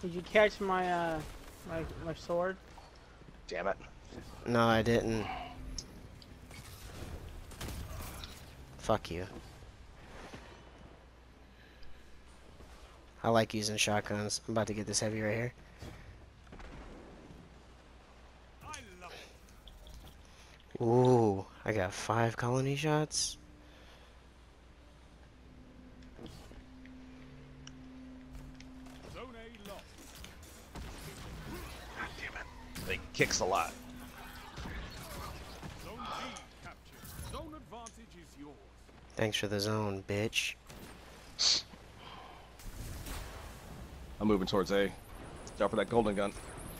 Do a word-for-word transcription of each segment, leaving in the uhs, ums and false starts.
Did you catch my uh my my sword? Damn it. No, I didn't. Fuck you. I like using shotguns. I'm about to get this heavy right here. Ooh, I got five colony shots. Zone A lost. God damn it. They kicks a lot. Zone B captured. Zone advantage is yours. Thanks for the zone, bitch. I'm moving towards A. Drop for that golden gun.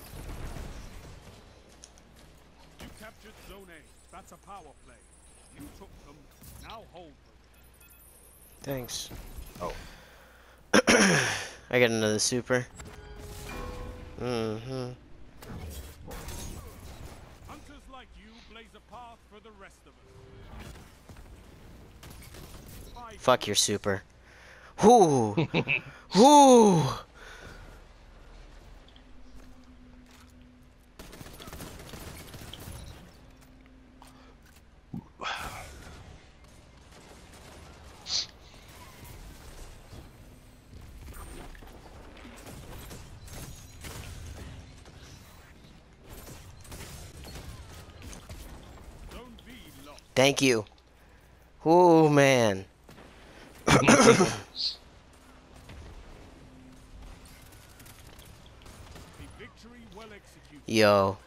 You captured Zone A. That's a power play. You took them. Now hold them. Thanks. Oh. I got another super. Mm-hmm. Hunters like you blaze a path for the rest of us. Five. Fuck your super. Whoo! Whoo! Zone B lost. Thank you. Ooh, man. The victory well executed. Yo,